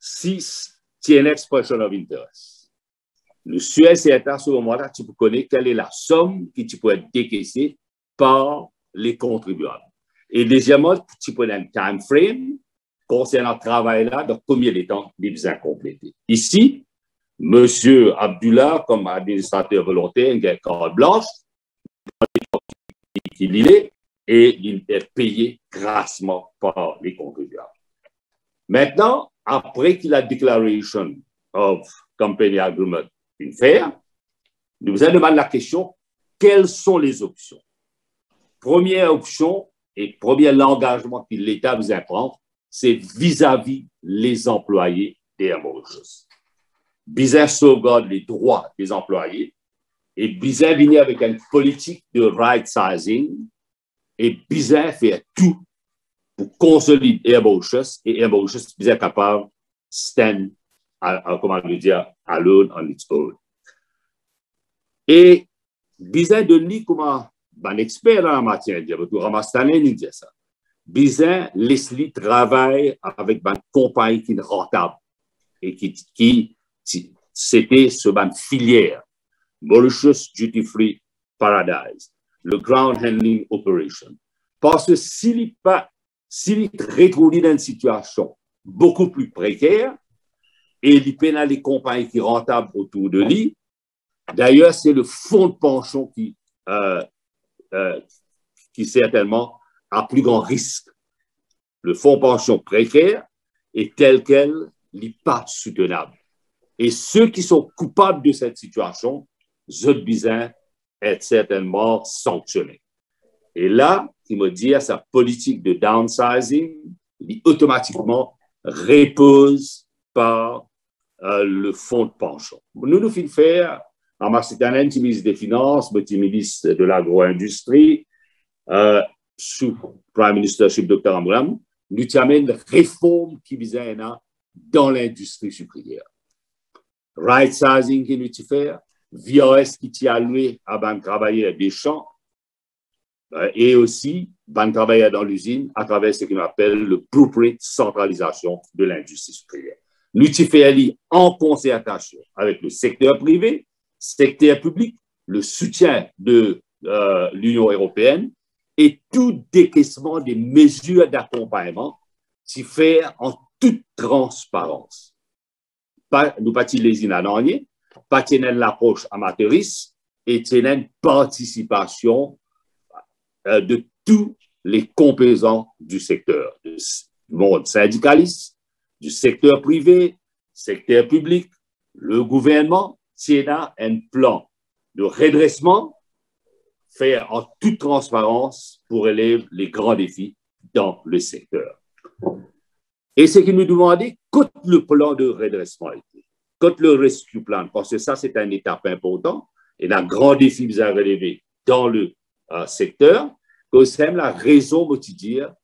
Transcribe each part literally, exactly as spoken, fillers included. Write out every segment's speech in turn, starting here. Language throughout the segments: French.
si tu as une expression of interest. Le Suez, c'est à ce moment-là, tu peux connaître quelle est la somme qui tu peux être décaissée par les contribuables. Et deuxièmement, tu peux un time frame concernant le travail-là, donc combien de temps il besoin compléter. Ici, M. Abdullah, comme administrateur volontaire, il a une carte blanche, il est, et il est payé grassement par les contribuables. Maintenant, après qu'il a Declaration of Company Agreement une faire, nous allons demander la question, quelles sont les options? Première option et premier engagement que l'État vous prendre, c'est vis-à-vis les employés des Air Mauritius. Bizarre sauvegarde les droits des employés et bizarre venir avec une politique de right sizing et bizarre faire tout pour consolider Air Mauritius et Air Mauritius bizarre capable de stand, à, à, comment le dire, alone on its own. Et bizarre de lui comment un expert dans la matière, pour Ramastanen, il dit ça. Bizarre laisse-lui travailler avec une compagnie qui est rentable et qui, qui c'était ce ban filière, Mauritius Duty Free Paradise, le Ground Handling Operation. Parce que s'il n'est pas, s'il est retrouvé dans une situation beaucoup plus précaire et il pénalise les compagnies qui sont rentables autour de lui, d'ailleurs, c'est le fonds de pension qui, euh, euh, qui certainement a plus grand risque. Le fonds de pension précaire est tel quel n'est pas soutenable. Et ceux qui sont coupables de cette situation, je besoin être certainement sanctionnés. Et là, il me dit à sa politique de downsizing, il automatiquement repose par euh, le fonds de pension. Nous nous faisons faire, en Marcitanen, ministre des Finances, ministre de l'agro-industrie, euh, sous Prime Minister, sous docteur Amram, nous avons une réforme qui vise à dans l'industrie sucrière. Right sizing qui nous fait, V O S qui t'y alloué à ban travailler des champs euh, et aussi ban travailler dans l'usine à travers ce qu'on appelle le blueprint centralisation de l'industrie sucrière. Nous t'y fait en concertation avec le secteur privé, secteur public, le soutien de euh, l'Union européenne et tout décaissement des mesures d'accompagnement s'y fait en toute transparence. Pas, nous pas les inanoniers, pas tenir l'approche amateuriste et tenir une participation euh, de tous les composants du secteur, du monde syndicaliste, du secteur privé, secteur public, le gouvernement, tiendra un plan de redressement fait en toute transparence pour relever les grands défis dans le secteur. Et ce qui nous demandait, quand le plan de redressement a été, quand le rescue plan, parce que ça, c'est une étape importante et un grand défi à relever dans le euh, secteur, que c'est la raison quotidienne,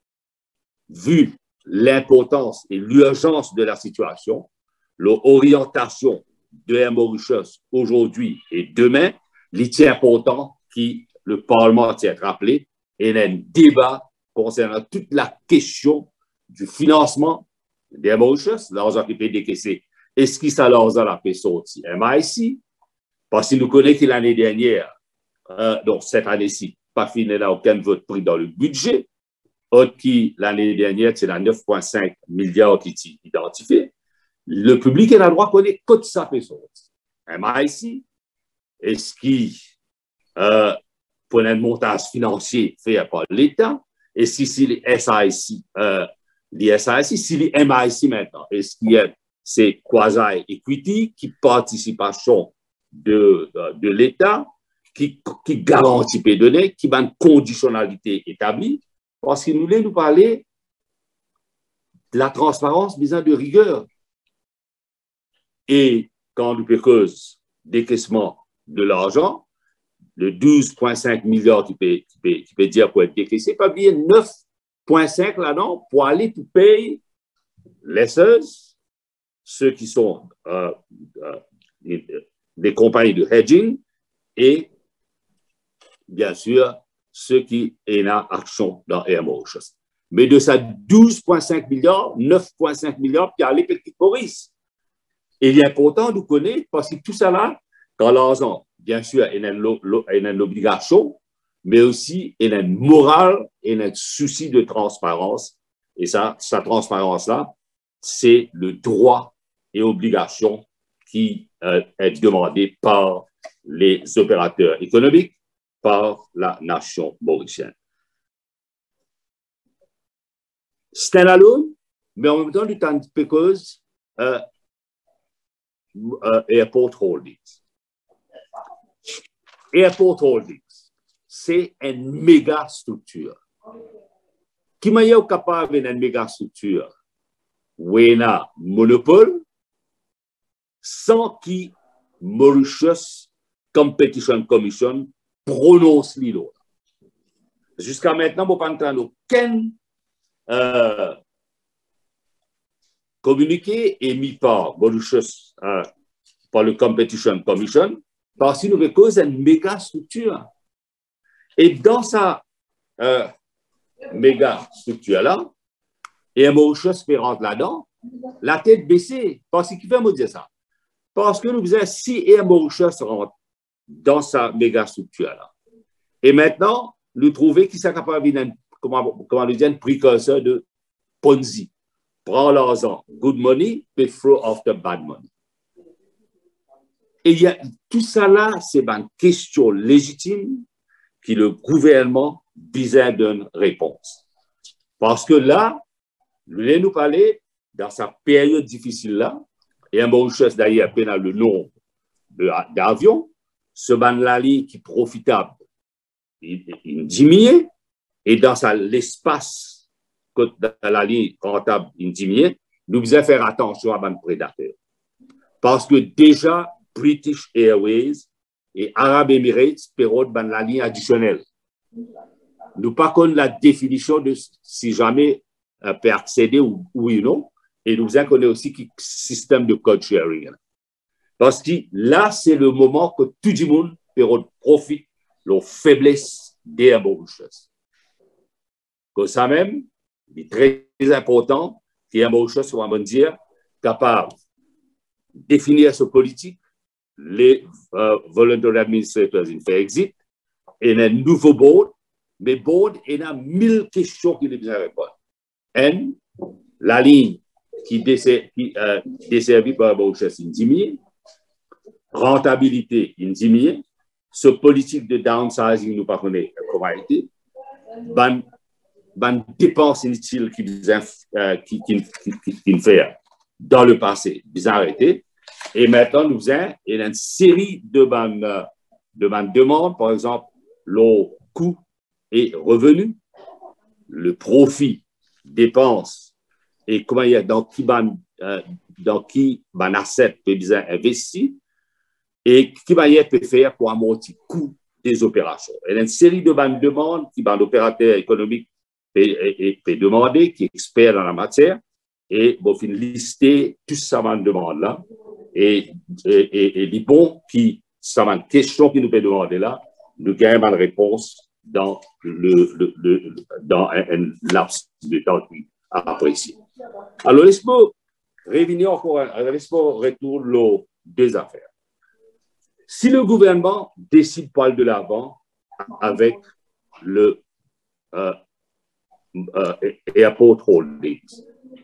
vu l'importance et l'urgence de la situation, l'orientation de Air Mauritius aujourd'hui et demain, il est important que le Parlement tient rappelé et il y a un débat concernant toute la question du financement des Mauritius, l'argent qui peut décaisser. Est-ce que ça l'argent a fait sortir M I C? Parce que nous connaissons que l'année dernière, euh, donc cette année-ci, pas fini là aucun vote pris dans le budget. Autre qui l'année dernière, c'est la neuf virgule cinq milliards qui est identifié. Le public a le droit de connaître que ça fait sortir. M I C, est-ce qu'il euh, pour un montage financier fait par l'État? Et si c'est les S I C, euh, les S I C, si les M I C maintenant, est-ce qu'il y a ces quasi-equity qui participation de, de, de l'État, qui, qui garantit les données, qui a une conditionnalité établie, parce que nous voulons nous parler de la transparence, besoin de rigueur. Et quand nous propose décaissement de l'argent, le douze virgule cinq milliards qui peut, qui, peut, qui peut dire pour être décaissé, pas bien neuf virgule cinq là-dedans pour aller pour payer les seuls, ceux qui sont euh, euh, des compagnies de hedging et bien sûr ceux qui ont une action dans Air Mauritius. mais de sa douze virgule cinq milliards, neuf virgule cinq milliards qui allait petit Maurice. Et il est important de connaître parce que tout ça là, quand l'argent, bien sûr, il y a une obligation, mais aussi il y a une morale et un souci de transparence. Et ça, sa transparence-là, c'est le droit et obligation qui euh, est demandé par les opérateurs économiques, par la nation mauricienne. Standalone, mais en même temps du temps because uh, uh, Airport Holdings. Airport Holdings, c'est une méga structure. Qui m'a eu capable d'une méga structure? Où il y a un monopole sans qui Mauritius Competition Commission prononce l'îlot. Jusqu'à maintenant, je ne peux pas entendre aucun euh, communiqué émis par Mauritius, euh, par le Competition Commission, parce qu'il nous cause une méga structure. Et dans sa euh, méga structure-là, et un Mauritius qui rentre là-dedans, la tête baissée. Parce qu'il fait me dire ça. Parce que nous faisons si un Mauritius rentre dans sa méga structure-là. Et maintenant, nous trouvons qu'il s'est capable d'un, comment, comment le dire, un précurseur de Ponzi. Prends l'argent, good money, but throw off the bad money. Et il y a, tout ça là, c'est une question légitime que le gouvernement besoin d'une réponse. Parce que là, nous allons nous parler dans sa période difficile là, et un Mauritius d'ailleurs, peine le nom d'avion, ce ban-là qui est profitable, il, il diminue, et dans l'espace dans la ligne rentable, il diminue, nous devons faire attention à nos prédateurs. Parce que déjà, British Airways et Arab Emirates période dans la ligne additionnelle. Nous pas connaissons la définition de si jamais euh, peut accéder ou oui ou non, et nous connaissons aussi le système de code sharing. Parce que là, c'est le moment que tout le monde peut profiter de la faiblesse des Mauritius. Comme ça même, il est très important qu'il y ait un Mauritius, on va dire, capable de définir sa politique, les uh, voluntary administrators in fait exit, et un nouveau board, mais board, il y a mille questions qu'il a besoin de répondre. N, la ligne qui est euh, desservie par Mauritius, il diminue, rentabilité, il diminue, ce politique de downsizing, nous ne connaissons pas comment il était, ban, ban dépenses inutiles qu'il euh, qui, qui, qui, qui, qui fait dans le passé, ils ont arrêté. Et maintenant, nous avons une série de bonnes de ban demandes, par exemple, le coût et revenu, le profit, dépenses, et comment il y a dans qui ban, euh, dans qui ban asset peut bien investir, et qui manière peut faire pour amortir le coût des opérations. Il y a une série de bonnes demandes qui ban l'opérateur économique peut, peut, peut demander, qui est expert dans la matière, et bon, fin lister tout ça bonnes demandes là. Et, et, et les bons qui, ça va une question qui nous peut demander là, nous gagnons une réponse dans, le, le, le, dans un, un laps de temps apprécié. Alors, laisse-moi revenir encore, laisse-moi retourner deux affaires. Si le gouvernement décide pas de l'avant avec le euh, euh, Airport Holdings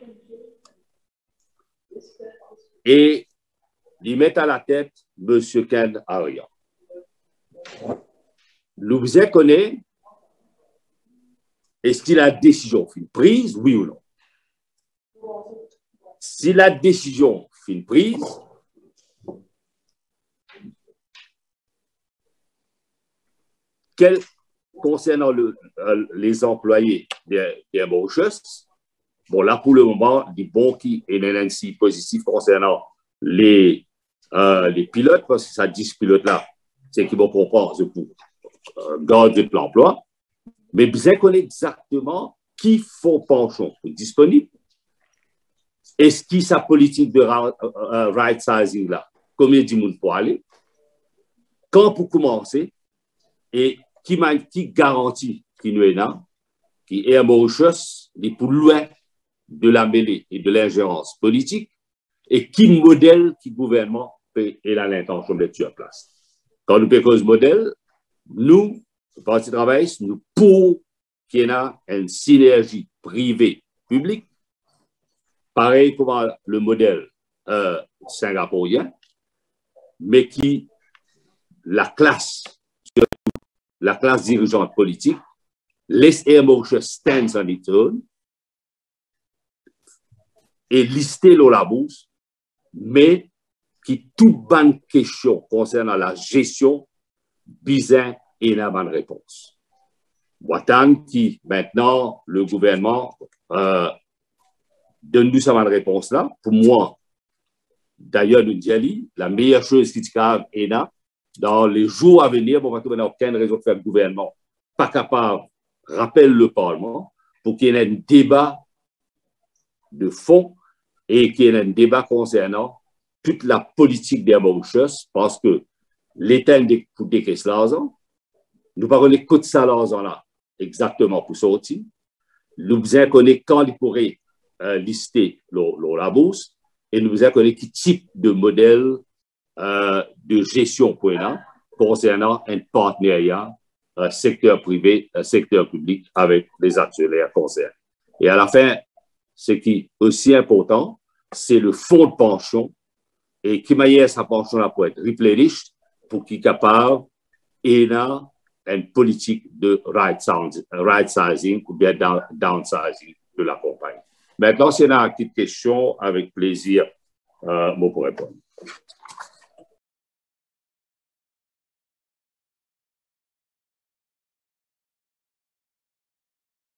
et ils mettent à la tête M. Ken Arian. Nous vous connaissons, est-ce qu'il a décision fin prise, oui ou non? Si la décision fin prise, quel, concernant le, euh, les employés des, des Mauritius, bon là pour le moment, des bons qui est un ainsi positif concernant les Euh, les pilotes, parce que ça dix pilotes là, c'est qui vont comprendre pour euh, garder l'emploi, mais bien connaître exactement qui font penchant disponible, est-ce qui sa politique de uh, right sizing là, combien de monde pour aller, quand pour commencer, et qui, qui garantit qui nous est là, qui est Mauritius, est pour loin de la mêlée et de l'ingérence politique, et qui modèle qui gouvernement et l'intention de mettre en place. Quand nous faisons ce modèle, nous, le Parti travailliste, nous pour qu'il y ait une synergie privée-publique, pareil comme le modèle euh, singapourien, mais qui, la classe, la classe dirigeante politique, laisse Air Mauritius stand on its own et lister l'eau la bourse, mais qui toute bonne question concernant la gestion, bizarre et la bonne réponse. Watan qui, maintenant, le gouvernement euh, donne-nous sa bonne réponse là. Pour moi, d'ailleurs, nous disons, la meilleure chose qui est là, dans les jours à venir, on va trouver aucune raison de faire le gouvernement pas capable, rappelle le Parlement, pour qu'il y ait un débat de fond et qu'il y ait un débat concernant toute la politique des Mauritius, parce que l'État est pour décaisser l'argent, nous ne connaissons pas de ça l'argent là, exactement pour sortir. Nous connaissons quand il pourrait euh, lister le, le, la bourse, et nous connaissons quel type de modèle euh, de gestion pour là, concernant un partenariat euh, secteur privé, euh, secteur public avec les actionnaires concernés. Et à la fin, ce qui est aussi important, c'est le fonds de pension et qui manière sa pension là pour être replenished pour qu'il soit capable et là une politique de right, sound, right sizing ou bien down, downsizing de la compagnie. Maintenant, c'est une petite question avec plaisir, euh, moi pour répondre.